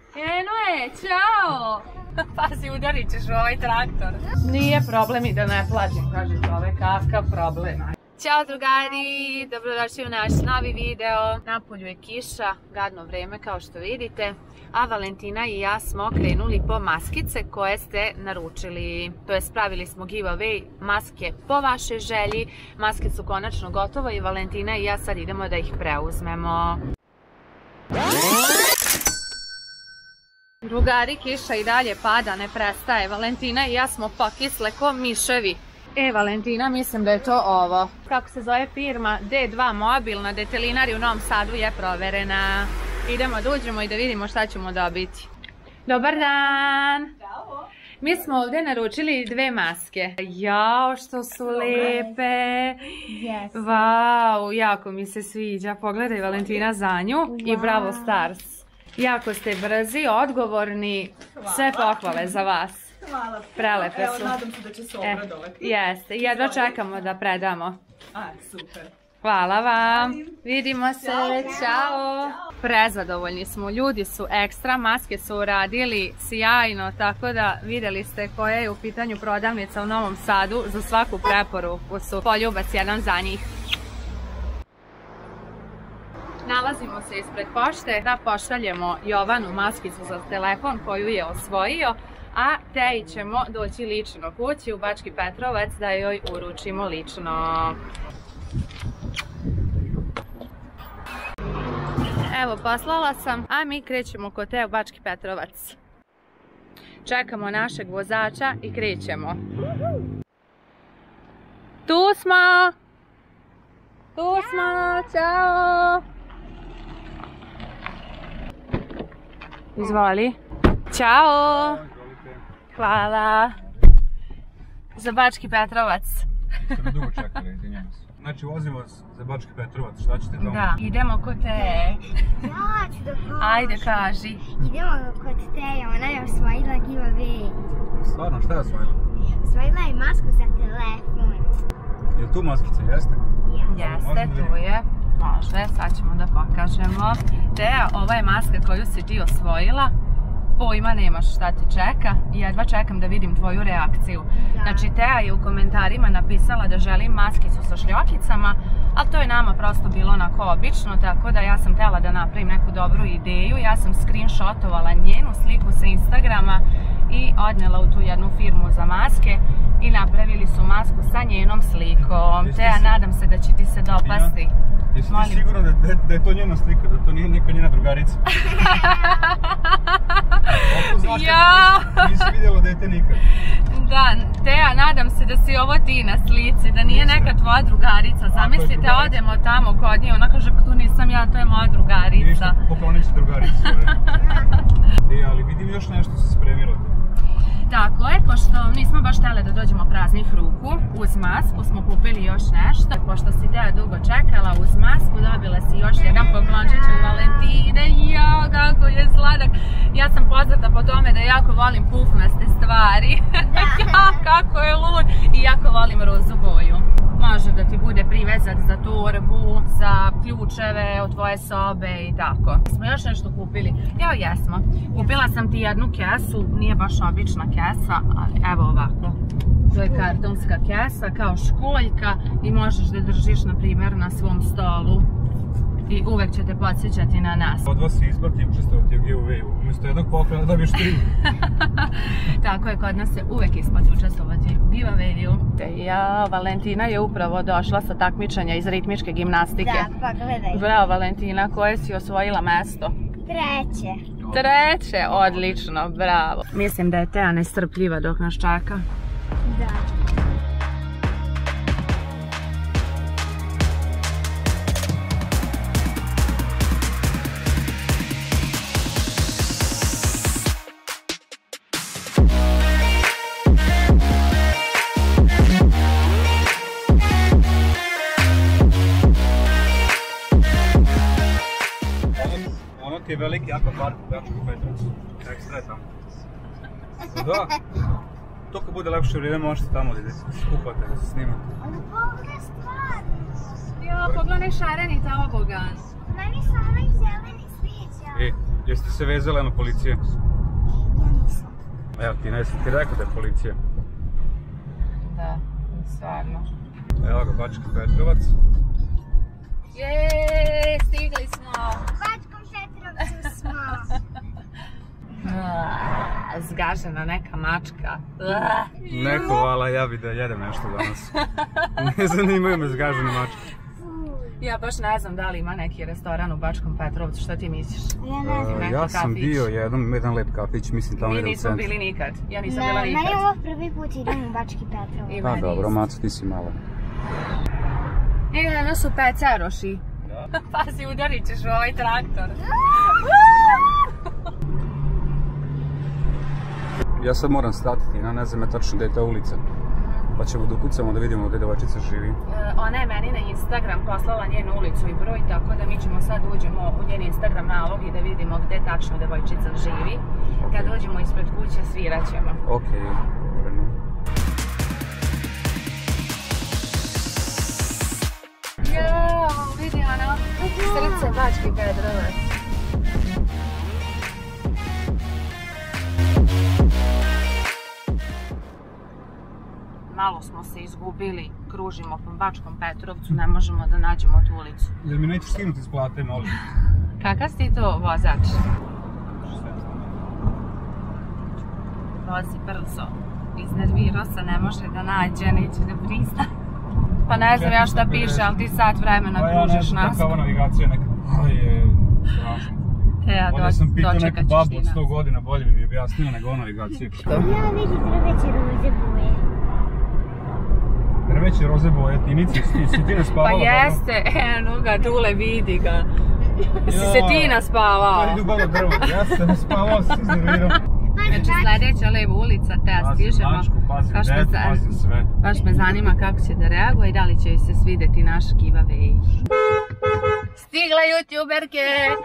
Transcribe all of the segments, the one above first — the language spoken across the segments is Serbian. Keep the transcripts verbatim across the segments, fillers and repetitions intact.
Enoe, čao! Pazi, udarit ćeš u ovaj traktor. Nije problem i da ne plaćem, kaže čovek, kakav problem. Ćao drugari, dobrodošli u naš novi video. Napolju je kiša, gadno vreme kao što vidite, a Valentina i ja smo krenuli po maskice koje ste naručili. To je, spravili smo giveaway maske po vašoj želji. Maske su konačno gotove i Valentina i ja sad idemo da ih preuzmemo. Drugari, kiša i dalje pada, ne prestaje. Valentina i ja smo pakisle ko miševi. E, Valentina, mislim da je to ovo. Kako se zove firma? D dva Mobil na Detelinari u Novom Sadu je proverena. Idemo da uđemo i da vidimo šta ćemo dobiti. Dobar dan! Ćao! Mi smo ovdje naručili dve maske. Jao, što su lepe! Vau, jako mi se sviđa. Pogledaj, Valentina, za nju i Bravo Stars. Jako ste brzi, odgovorni, sve pohvale za vas. Hvala. Prelepe su. Evo, nadam se da će se obradovati. Jeste, jedva čekamo da predamo. A, super. Hvala vam. Vidimo se. Ćao. Prezadovoljni smo, ljudi su ekstra, maske su uradili sjajno, tako da vidjeli ste koja je u pitanju prodavnica u Novom Sadu. Za svaku preporuku su poljubac jedan za njih. Nalazimo se ispred pošte da pošaljemo Jovanu maskicu za telefon koju je osvojio, a Teji ćemo doći lično kući u Bački Petrovac da joj uručimo lično. Evo, poslala sam, a mi krećemo kod Teje u Bački Petrovac. Čekamo našeg vozača i krećemo. Tu smo! Tu smo! Ćao! Izvoli. Ćao! Hvala! Za Bački Petrovac. Ste me dugo čekali, izvinjam se. Znači, vozimo vas za Bački Petrovac, šta ćete tamo? Da, idemo kod Teje. Ja ću da kažem. Ajde, kaži. Idemo kod Teje, ona je osvojila giveaway. Stvarno, šta je osvojila? Osvojila je masku za telefon. Je li tu maskica, jeste? Jeste, tu je. Može, sad ćemo da pokažemo. Teja, ova je maska koju si ti osvojila. Pojma nemaš šta ti čeka i jedva čekam da vidim tvoju reakciju. Znači, Teja je u komentarima napisala da želim maskicu sa šljokicama, ali to je nama prosto bilo onako obično, tako da ja sam htjela da napravim neku dobru ideju. Ja sam screenshotovala njenu sliku sa Instagrama i odnela u tu jednu firmu za maske i napravili su masku sa njenom slikom. Teja, nadam se da će ti se dopasti. Jesi ti sigurno da je to njena slika, da to nije neka njena drugarica? Ja! Nisi vidjela dete nikad. Da, Teja, nadam se da si ovo ti na slici, da nije neka tvoja drugarica. Zamislite, odemo tamo kod nje, ona kaže pa tu nisam ja, to je moja drugarica. Ništa, poklonit ću drugaricu. E, ali vidim još nešto se spremilo. Tako je, pošto nismo baš htjeli da dođemo praznih ruku, uz masku smo kupili još nešto. Pošto si Teja dugo čekala, uz masku dobila si još jedan poklončić od Valentine. Jao, kako je sladak. Ja sam poznata po tome da jako volim pufnaste stvari. Jao, kako je lud. I jako volim rozu boju. Može da ti bude privezak za torbu, za ključeve od tvoje sobe i tako. Smo još nešto kupili? Evo, jesmo. Kupila sam ti jednu kesu, nije baš obična kesa, ali evo ovako. To je kartonska kesa, kao školjka i možeš da držiš, na primjer, na svom stolu. I uvek će te podsjećati na nas. Od vas se isplati učestvovati u giveawayu, umjesto jednog poklona dobiješ tri. Tako je, kod nas se uvek isplati učestvovati u giveawayu. Ja, Valentina je upravo došla sa takmičenja iz ritmičke gimnastike. Da, pa gledaj. Bravo, Valentina, koje si osvojila mesto? Treće. Treće, odlično, bravo. Mislim da je Teja nestrpljiva dok nas čeka. Da. Je veliki akvapark u Bačkom Petrovcu. Ekstra je tamo. Da. To kad bude lepše vrijeme možete tamo da se skupate, da se snimate. Ali pogledaj stvari. Jo, pogledaj šareni tobogan. Meni se onaj zeleni sviđa. E, Jeste se vezali na policije? Ja nisam. Evo ti, ne sam ti rekao da je policija. Da, stvarno. Evo ga, Bački Petrovac. Jeee, stigli smo! U Bačkom Petrovcu smo. Ah, zgažena neka mačka. Ne hvala, ja bi da jedem nešto danas. Ne zanimaju me zgažene mačke. Ja baš ne znam da li ima neki restoran u Bačkom Petrovcu, šta ti misliš? Ja ne znam. Neki Ja sam kafić. bio jednom, jedan lep kafić, mislim tamo Mi jedan u nismo centru. bili nikad, ja nisam Ne, bila meni nikad. je ovo prvi put idem u Bački Petrovac. I Pa meni dobro, isto. Maco, ti si malo. E, jedno su peceroši. Pazi, udarit ćeš u ovaj traktor. Ja sad moram stati, Tina, ne znam je tačno gdje je ta ulica. Pa ćemo da ukucamo da vidimo gdje devojčica živi. E, ona je meni na Instagram poslala njenu ulicu i broj, tako da mi ćemo sad uđemo u njen Instagram nalog i da vidimo gdje tačno devojčica živi. Kad dođemo ispred kuće svirat ćemo. Okej, dobro. Jao, vidi ono, srce Bački Petrovac. Malo smo se izgubili, kružimo po Bačkom Petrovcu, ne možemo da nađemo tu ulicu. Jel mi nećeš skinuti iz plate, molim? Kakav si ti to vozač? Vozi brzo. Iznervirao se, ne može da nađe, neće da prizna. Pa ne znam ja šta piše, ali ti sat vremena kružiš nas. Pa ja ne znam kakva navigacija neka. Aj je, strašno. Te, Bolje sam pitao dočekat neku ćeš babu ti od nas. sto godina, bolje bi mi objasnila nego o navigaciji. Ja vidi drveće roze boje. Drveće roze boje, Tinici, si ti ne spavala? Pa dobro? jeste, eno ga, Dule, vidi ga. Si se ti naspavao. Pa idu bolo drvo, ja sam spavao, sam se iznervirao. Znači sljedeća leva ulica, te Pazim stižemo. mačku, pazim Kao što decu, za- pazim sve. Baš me zanima kako će da reaguje i da li će joj se svidjeti naš giveaway. Stigla youtuberke!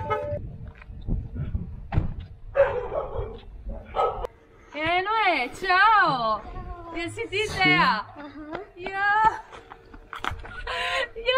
Eno je, čao! Jesi ti Teja? Ja! Ja!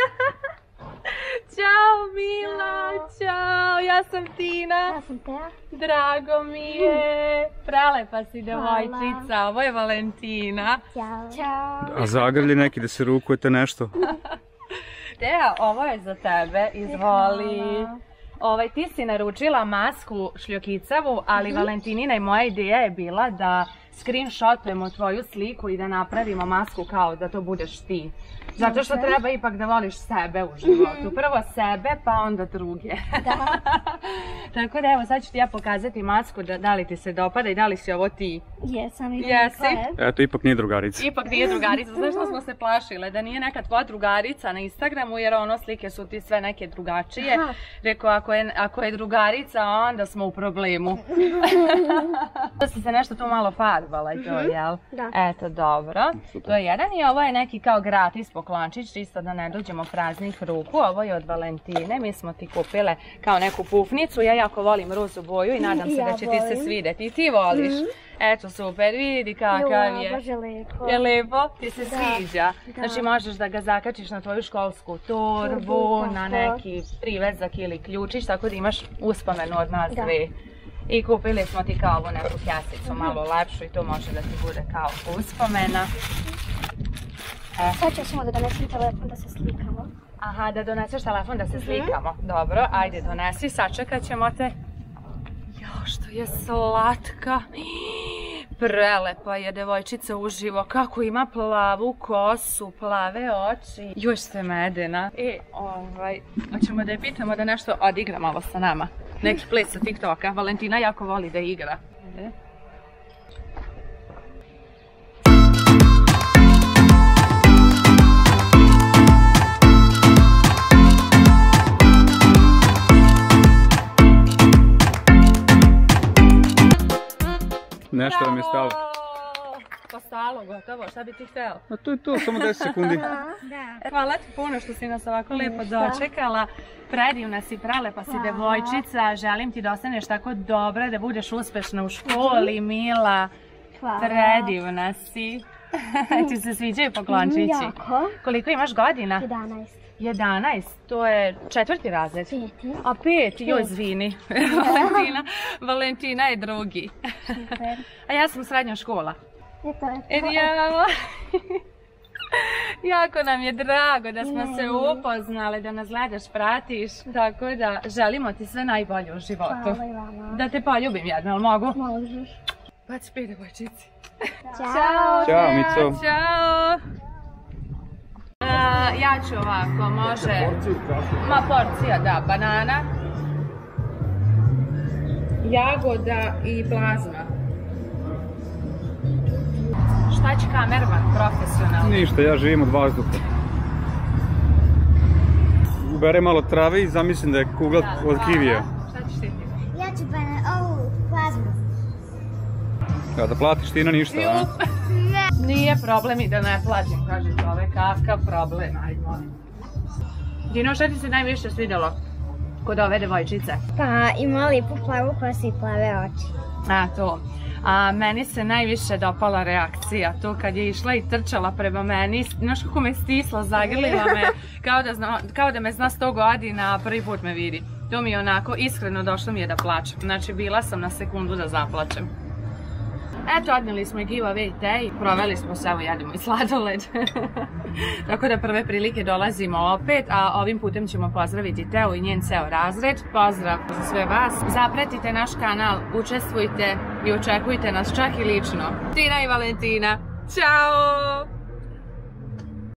Ćao Mila, ćao, ja sam Tina. Ja sam Teja. Drago mi je, prelepa si devojčica, ovo je Valentina. Ćao. Ćao. A zagrlji neki da se rukujete nešto? Teja, ovo je za tebe, izvoli. Ovaj, ti si naručila masku šljokicavu, ali Valentinina i moja ideja je bila da screenshotujemo tvoju sliku i da napravimo masku kao da to budeš ti. Zato što treba ipak da voliš sebe u životu. Prvo sebe, pa onda druge. Tako da evo, sad ću ti ja pokazati masku da, da li ti se dopada i da li si ovo ti. Jesam i Jesi? Eto, ipak nije drugarica. Ipak nije drugarica, znaš što smo se plašile? Da nije neka tvoja drugarica na Instagramu, jer ono slike su ti sve neke drugačije. Aha. Rekao, ako je, ako je drugarica, onda smo u problemu. Da si se nešto tu malo farbala i to, jel? Da. Eto, dobro. To je jedan i ovo je neki kao gratis poklončić, čisto da ne dođemo praznih ruku. Ovo je od Valentine, mi smo ti kupile kao neku pufnicu. Ja jako volim rozu boju i nadam se Ja da će ti se volim. svidjeti. I ti voliš. Eto, super, vidi kakav je. Jo, baš je lepo. Je lepo? Ti se Da. sviđa. Da. Znači možeš da ga zakačiš na tvoju školsku torbu, Torbu, na tako. neki privezak ili ključić, tako da imaš uspomenu od nas Da. dve. I kupili smo ti kao ovu neku kjasicu malo lepšu i to može da ti bude kao uspomena. E, Sad ću samo da donesem telefon da se slikamo. aha, da doneseš telefon da se slikamo. Dobro, ajde donesi, sačekat ćemo te. Jo, što je slatka. Prelepa je devojčica uživo, kako ima plavu kosu, plave oči. Još se medena. E, ovaj, hoćemo da je pitamo da nešto odigra malo sa nama. Neki ples sa TikToka. Valentina jako voli da igra. E. Nešto nam je stalo. Pa stalo, gotovo, šta bi ti hteo? A to je to, samo deset sekundi. Da. Hvala ti puno što si nas ovako lijepo dočekala. Predivna si, prelepa si devojčica. Želim ti da ostaneš tako dobra, da budeš uspešna u školi, mila. Hvala. Predivna si. Ti se sviđaju poklončići? Jako. Koliko imaš godina? jedanaest. jedanaest, to je četvrti razred. Peti. A peti, joj izvini. Valentina, Valentina je drugi. Super. A ja sam srednja škola. I to je to. E, ja. Jako nam je drago da smo se upoznali, da nas gledaš, pratiš. Tako da želimo ti sve najbolje u životu. Hvala i vama. Da te poljubim jedno, ali mogu? Možeš. Pa ću piti devojčici. Ćao. Ćao, Mico. Ćao. E, ja ću ovako, može... Ma porcija, da, banana, jagoda i plazma. Šta će kamerman profesionalno? Ništa, ja živim od vazduha. Ubere malo trave i zamislim da je kugla od kivija. Šta ćeš ti? Ja ću pa ovu plazmu. Kada platiš Tina ništa, a? Nije problem i da ne plaćem, kaže čovek, kakav problem, ajde molim. Dino, šta ti se najviše svidjelo kod ove devojčice? Pa ima lipu plavu kosu i plave oči. A, to. A meni se najviše dopala reakcija, to kad je išla i trčala prema meni, znaš kako me stisla, zagrlila me, kao da, zna, kao da me zna sto godina, a prvi put me vidi. To mi je onako, iskreno došlo mi je da plačem, znači bila sam na sekundu da zaplačem. Eto, odnijeli smo i giveaway te i proveli smo se, evo jedemo i sladoled. Tako da prve prilike dolazimo opet, a ovim putem ćemo pozdraviti Teo i njen ceo razred. Pozdrav za sve vas. Zapratite naš kanal, učestvujte i očekujte nas čak i lično. Tina i Valentina. Ćao!